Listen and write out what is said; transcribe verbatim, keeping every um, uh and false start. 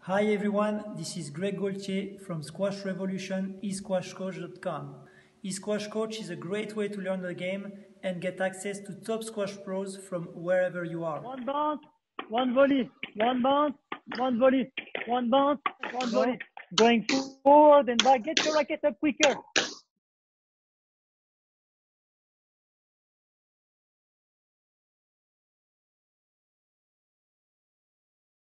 Hi everyone, this is Greg Gaultier from Squash Revolution, e squash coach dot com. eSquash Coach is a great way to learn the game and get access to top squash pros from wherever you are. One bounce, one volley, one bounce, one volley, one bounce, one volley. Going forward and back. Get your racket up quicker.